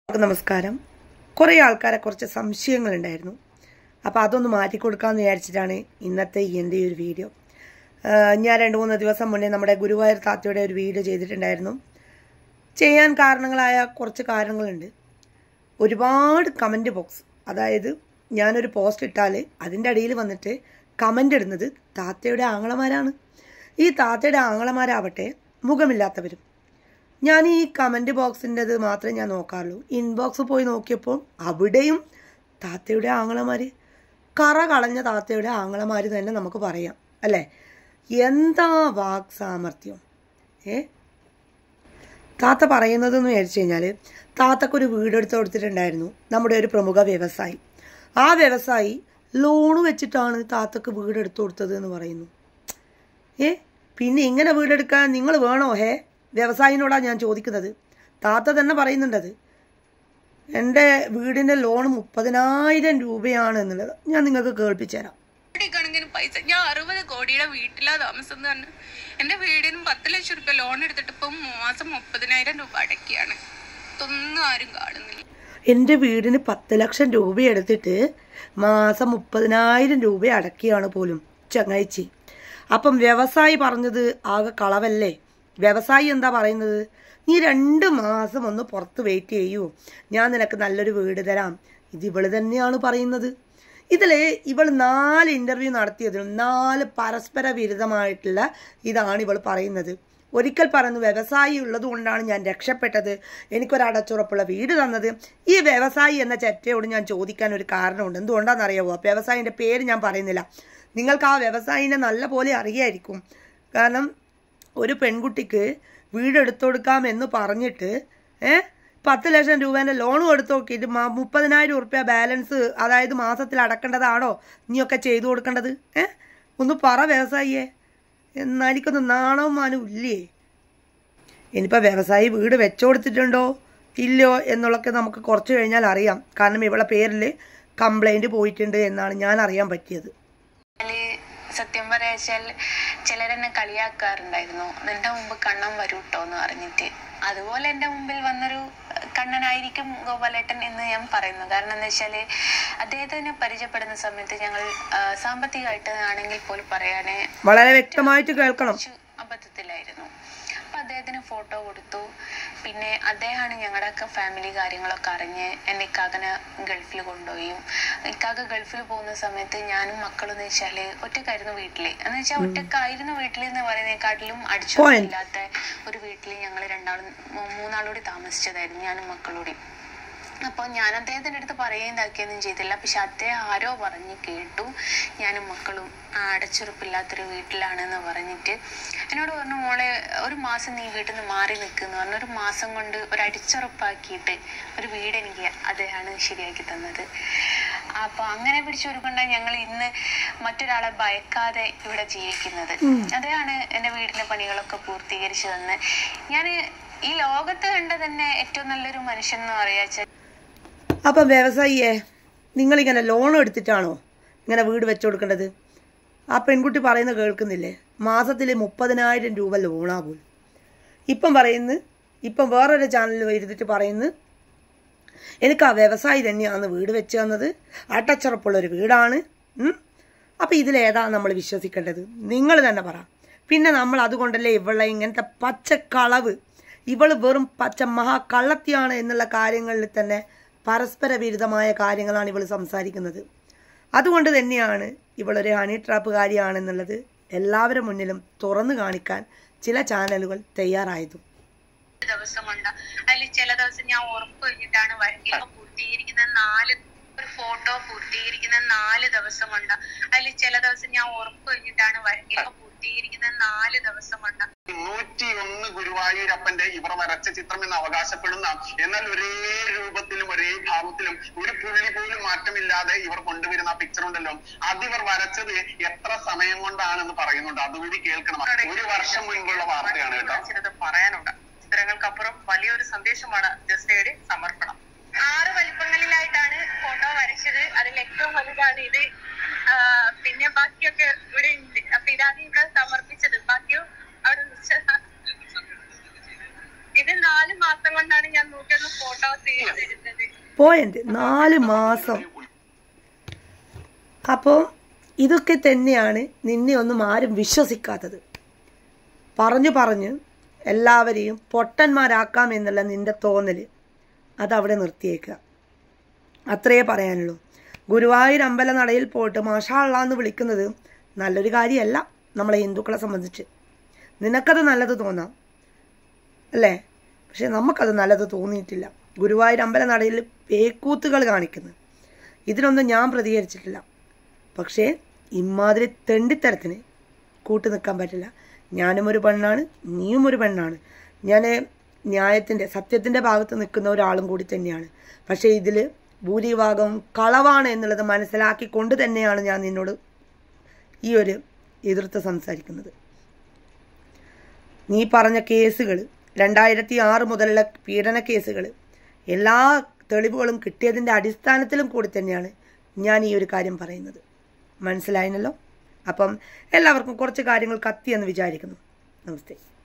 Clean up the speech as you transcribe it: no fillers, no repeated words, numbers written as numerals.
നമസ്കാരം. കുറേ ആൾക്കാരെ കുറച്ച് സംശയങ്ങളുണ്ടായിരുന്നു. അപ്പോൾ അതൊന്ന് മാറ്റിക്കൊടുക്കാമെന്ന് വിചാരിച്ചിട്ടാണ് ഇന്നത്തെ എൻ്റെ ഒരു വീഡിയോ. ഞാൻ 2-3 ദിവസം മുന്നേ നമ്മുടെ ഗുരുവായൂർ താത്തയുടെ ഒരു വീഡിയോ ചെയ്തിട്ടുണ്ടായിരുന്നു. ചെയ്യാൻ കാരണങ്ങളായ കുറച്ച് കാര്യങ്ങളുണ്ട്. ഒരുപാട് കമൻറ്റ് ബോക്സ്, അതായത് ഞാനൊരു പോസ്റ്റ് ഇട്ടാൽ അതിൻ്റെ അടിയിൽ വന്നിട്ട് കമൻ്റ് ഇടുന്നത് താത്തയുടെ ആങ്ങളമാരാണ്. ഈ താത്തയുടെ ആങ്ങളമാരാവട്ടെ മുഖമില്ലാത്തവരും. ഞാൻ ഈ കമൻറ്റ് ബോക്സിൻ്റെത് മാത്രമേ ഞാൻ നോക്കാറുള്ളൂ. ഇൻബോക്സ് പോയി നോക്കിയപ്പോൾ അവിടെയും താത്തയുടെ ആങ്ങളമാർ, കറ കളഞ്ഞ താത്തയുടെ ആങ്ങളമാർ തന്നെ നമുക്ക് പറയാം അല്ലേ. എന്താ വാക് സാമർത്ഥ്യം! താത്ത പറയുന്നതെന്ന് വിചാരിച്ചു കഴിഞ്ഞാൽ, താത്തക്കൊരു വീടെടുത്ത് കൊടുത്തിട്ടുണ്ടായിരുന്നു നമ്മുടെ ഒരു പ്രമുഖ വ്യവസായി. ആ വ്യവസായി ലോണ് വെച്ചിട്ടാണ് താത്തക്ക് വീടെടുത്ത് കൊടുത്തത് എന്ന് പറയുന്നു. പിന്നെ ഇങ്ങനെ വീടെടുക്കാൻ നിങ്ങൾ വേണോ? വ്യവസായിനോടാണ് ഞാൻ ചോദിക്കുന്നത്. താത്ത തന്നെ പറയുന്നുണ്ടത്. എൻ്റെ വീടിൻ്റെ ലോൺ 30,000 രൂപയാണ് എന്നുള്ളത് ഞാൻ നിങ്ങൾക്ക് കേൾപ്പിച്ചു തരാം. പൈസ ഞാൻ 60 കോടിയുടെ വീട്ടിലാ താമസം തന്നെ. എൻ്റെ വീടിനും 10 ലക്ഷം രൂപ ലോൺ എടുത്തിട്ട് ഇപ്പം മാസം 30,000 രൂപ അടയ്ക്കുകയാണ്. ഇതൊന്നും ആരും കാണുന്നില്ല. എൻ്റെ വീടിന് 10 ലക്ഷം രൂപ എടുത്തിട്ട് മാസം 30,000 രൂപ അടയ്ക്കുകയാണ് പോലും ചങ്ങായിച്ചി. അപ്പം വ്യവസായി പറഞ്ഞത് ആകെ കളവല്ലേ? വ്യവസായി എന്താ പറയുന്നത്? നീ 2 മാസം ഒന്ന് പുറത്ത് വെയിറ്റ് ചെയ്യൂ, ഞാൻ നിനക്ക് നല്ലൊരു വീട് തരാം. ഇത് ഇവള് തന്നെയാണ് പറയുന്നത്. ഇതിൽ ഇവൾ 4 ഇൻ്റർവ്യൂ നടത്തിയതിലും 4 പരസ്പര വിരുദ്ധമായിട്ടുള്ള ഇതാണ് ഇവൾ പറയുന്നത്. ഒരിക്കൽ പറയുന്നു, വ്യവസായി ഉള്ളത് കൊണ്ടാണ് ഞാൻ രക്ഷപ്പെട്ടത്, എനിക്കൊരടച്ചുറപ്പുള്ള വീട് തന്നത്. ഈ വ്യവസായി എന്ന ചെറ്റയോട് ഞാൻ ചോദിക്കാൻ ഒരു കാരണമുണ്ട്. എന്തുകൊണ്ടാണെന്നറിയാവോ? വ്യവസായിൻ്റെ പേര് ഞാൻ പറയുന്നില്ല, നിങ്ങൾക്ക് ആ വ്യവസായിനെ നല്ല പോലെ അറിയായിരിക്കും. കാരണം ഒരു പെൺകുട്ടിക്ക് വീടെടുത്തു കൊടുക്കാമെന്ന് പറഞ്ഞിട്ട് 10 ലക്ഷം രൂപേൻ്റെ ലോണും എടുത്തു നോക്കിയിട്ട് 30,000 രൂപ ബാലൻസ്, അതായത് മാസത്തിൽ അടക്കേണ്ടതാണോ നീയൊക്കെ ചെയ്തു കൊടുക്കേണ്ടത്? ഒന്ന് പറ വ്യവസായിയെ. എന്നാലിക്കൊന്ന് നാണവും മാനവും ഇല്ലേ? ഇനിയിപ്പോൾ വ്യവസായി വീട് വെച്ചു കൊടുത്തിട്ടുണ്ടോ ഇല്ലയോ എന്നുള്ളതൊക്കെ നമുക്ക് കുറച്ച് കഴിഞ്ഞാൽ അറിയാം. കാരണം ഇവളുടെ പേരിൽ കംപ്ലൈൻറ്റ് പോയിട്ടുണ്ട് എന്നാണ് ഞാൻ അറിയാൻ പറ്റിയത്. സത്യം പറയാച്ചാൽ ചിലരെന്നെ കളിയാക്കാറുണ്ടായിരുന്നു, നിന്റെ മുമ്പ് കണ്ണൻ വരൂട്ടോ എന്ന് പറഞ്ഞിട്ട്. അതുപോലെ എൻ്റെ മുമ്പിൽ വന്നൊരു കണ്ണനായിരിക്കും ഗോപാലേട്ടൻ എന്ന് ഞാൻ പറയുന്നു. കാരണം എന്താ വെച്ചാല്, അദ്ദേഹത്തിനെ പരിചയപ്പെടുന്ന സമയത്ത് ഞങ്ങൾ സാമ്പത്തികമായിട്ട് ആണെങ്കിൽ പോലും പറയാനേ വളരെ വ്യക്തമായിട്ട് കേൾക്കണം, അബദ്ധത്തിലായിരുന്നു. അപ്പൊ അദ്ദേഹത്തിന് ഫോട്ടോ കൊടുത്തു. പിന്നെ അദ്ദേഹമാണ് ഞങ്ങളുടെയൊക്കെ ഫാമിലി കാര്യങ്ങളൊക്കെ അറിഞ്ഞ് എൻ്റെ ഇക്കാകനെ ഗൾഫിൽ കൊണ്ടുപോയി. ഇക്കാക ഗൾഫിൽ പോകുന്ന സമയത്ത് ഞാനും മക്കളും എന്ന് വെച്ചാല് ഒറ്റക്കായിരുന്നു വീട്ടില്. എന്ന് വെച്ചാൽ ഒറ്റക്കായിരുന്നു വീട്ടിൽ എന്ന് പറയുന്നതിനെക്കാട്ടിലും അടിച്ചോടില്ലാത്ത ഒരു വീട്ടിൽ ഞങ്ങൾ 3 താമസിച്ചതായിരുന്നു, ഞാനും മക്കളോടി. അപ്പോൾ ഞാൻ അദ്ദേഹത്തിൻ്റെ അടുത്ത് പറയുകയും ചെയ്തില്ല. പക്ഷെ അദ്ദേഹം ആരോ പറഞ്ഞ് കേട്ടു ഞാനും മക്കളും അടച്ചുറപ്പില്ലാത്തൊരു വീട്ടിലാണെന്ന് പറഞ്ഞിട്ട് എന്നോട് പറഞ്ഞു, മോളെ 1 മാസം നീ വീട്ടിൽ നിന്ന് മാറി നിൽക്കുന്നു പറഞ്ഞു. 1 മാസം കൊണ്ട് ഒരു അടിച്ചുറപ്പാക്കിയിട്ട് ഒരു വീട് എനിക്ക് അദ്ദേഹമാണ് ശരിയാക്കി തന്നത്. അപ്പൊ അങ്ങനെ പിടിച്ചൊരുക്കൊണ്ടാണ് ഞങ്ങൾ ഇന്ന് മറ്റൊരാളെ ഭയക്കാതെ ഇവിടെ ജീവിക്കുന്നത്. അദ്ദേഹമാണ് എൻ്റെ വീടിന്റെ പണികളൊക്കെ പൂർത്തീകരിച്ചു തന്ന്. ഞാൻ ഈ ലോകത്ത് കണ്ട തന്നെ ഏറ്റവും നല്ലൊരു മനുഷ്യൻ എന്ന് പറയാ. അപ്പം വ്യവസായിയെ, നിങ്ങളിങ്ങനെ ലോൺ എടുത്തിട്ടാണോ ഇങ്ങനെ വീട് വെച്ചു കൊടുക്കേണ്ടത്? ആ പെൺകുട്ടി പറയുന്നത് കേൾക്കുന്നില്ലേ? മാസത്തിൽ 30,000 രൂപ ലോണാ പോലും. ഇപ്പം വേറൊരു ചാനലിൽ ഇരുന്നിട്ട് പറയുന്നു, എനിക്ക് ആ വ്യവസായി തന്നെയാണ് വീട് വെച്ച് തന്നത്, അടച്ചുറപ്പുള്ളൊരു വീടാണ്. അപ്പം ഇതിലേതാണ് നമ്മൾ വിശ്വസിക്കേണ്ടത്? നിങ്ങൾ തന്നെ പറ. പിന്നെ നമ്മൾ അതുകൊണ്ടല്ലേ ഇവളെ ഇങ്ങനത്തെ പച്ചക്കളവ്, ഇവൾ വെറും പച്ച മഹാകള്ളത്തിയാണ് എന്നുള്ള കാര്യങ്ങളിൽ തന്നെ പരസ്പര വിരുദ്ധമായ കാര്യങ്ങളാണ് ഇവൾ സംസാരിക്കുന്നത്. അതുകൊണ്ട് തന്നെയാണ് ഇവളൊരു ഹണി ട്രാപ്പുകാരിയാണെന്നുള്ളത് എല്ലാവരുടെ മുന്നിലും തുറന്നു കാണിക്കാൻ ചില ചാനലുകൾ തയ്യാറായതും. ദിവസമുണ്ട് അതിൽ ചില ദിവസം ഞാൻ ഉറപ്പ് കഴിഞ്ഞിട്ടാണ് പൂർത്തീകരിക്കുന്ന 4 ഫോട്ടോ പൂർത്തീകരിക്കുന്ന 4 ദിവസമുണ്ട്. അതിൽ ചില ദിവസം ഞാൻ ഉറപ്പ് കഴിഞ്ഞിട്ടാണ് പൂർത്തീകരിക്കുന്ന 4 ദിവസമുണ്ട്. 101 ഗുരുവായൂരപ്പന്റെ ഇവർ വരച്ച ചിത്രം എന്ന് അവകാശപ്പെടുന്ന, എന്നാൽ ഒരേ രൂപത്തിലും ഒരേ ഭാവത്തിലും ഒരു പുള്ളി പോലും മാറ്റമില്ലാതെ ഇവർ കൊണ്ടുവരുന്ന പിക്ചർ ഉണ്ടല്ലോ, അതിവർ വരച്ചത് എത്ര സമയം കൊണ്ടാണെന്ന് പറയുന്നുണ്ട്. അതുകൂടി കേൾക്കണം. 1 വർഷം മുൻപുള്ള വാർത്തയാണ് കേട്ടോ. പറയാനുണ്ട്. ചിത്രങ്ങൾക്കപ്പുറം വലിയൊരു സന്ദേശമാണ് ജസ്നയുടെ സമർപ്പണം. 6 വലിപ്പങ്ങളിലായിട്ടാണ് ഫോട്ടോ വരച്ചത്. അതിൽ ഏറ്റവും വലുതാണ് ഇത്. പിന്നെ ബാക്കിയൊക്കെ ഇവിടെ ഉണ്ട്. അപ്പൊ ഇതാണ് ഇവിടെ സമർപ്പിച്ചത്. ബാക്കിയും അവിടെ ഇത് 4 മാസം കൊണ്ടാണ് ഞാൻ 101 ഫോട്ടോസ് പോയിന്റ് 4 മാസം. അപ്പോൾ ഇതൊക്കെ തന്നെയാണ് നിന്നെ ഒന്നും ആരും വിശ്വസിക്കാത്തത്. പറഞ്ഞ് എല്ലാവരെയും പൊട്ടന്മാരാക്കാം എന്നുള്ള നിന്റെ തോന്നൽ അതവിടെ നിർത്തിയേക്കുക. അത്രയേ പറയാനുള്ളൂ. ഗുരുവായൂർ അമ്പല നടയിൽ പോയിട്ട് മാഷാ അള്ളാ എന്ന് വിളിക്കുന്നത് നല്ലൊരു കാര്യമല്ല നമ്മളെ ഹിന്ദുക്കളെ സംബന്ധിച്ച്. നിനക്കത് നല്ലത് തോന്നാം അല്ലേ, പക്ഷെ നമുക്കത് നല്ലത് തോന്നിയിട്ടില്ല. ഗുരുവായൂർ അമ്പല നടയിൽ പേക്കൂത്തുകൾ കാണിക്കുന്നത് ഇതിനൊന്നും ഞാൻ പ്രതികരിച്ചിട്ടില്ല. പക്ഷേ ഇമാതിരി തെണ്ടിത്തരത്തിന് കൂട്ടു നിൽക്കാൻ പറ്റില്ല. ഞാനും ഒരു പെണ്ണാണ്, നീയും ഒരു പെണ്ണാണ്. ഞാൻ ന്യായത്തിൻ്റെ സത്യത്തിൻ്റെ ഭാഗത്ത് നിൽക്കുന്ന ഒരാളും കൂടി തന്നെയാണ്. പക്ഷേ ഇതിൽ ഭൂരിഭാഗം കളവാണ് എന്നുള്ളത് മനസ്സിലാക്കിക്കൊണ്ട് തന്നെയാണ് ഞാൻ നിന്നോട് ഈ ഒരു എതിർത്ത് സംസാരിക്കുന്നത്. നീ പറഞ്ഞ കേസുകൾ 2006 മുതലുള്ള പീഡന കേസുകൾ എല്ലാ തെളിവുകളും കിട്ടിയതിൻ്റെ അടിസ്ഥാനത്തിലും കൂടി തന്നെയാണ് ഞാൻ ഈ ഒരു കാര്യം പറയുന്നത്. മനസ്സിലായിരുന്നല്ലോ? അപ്പം എല്ലാവർക്കും കുറച്ച് കാര്യങ്ങൾ കത്തിയെന്ന് വിചാരിക്കുന്നു. നമസ്തേ.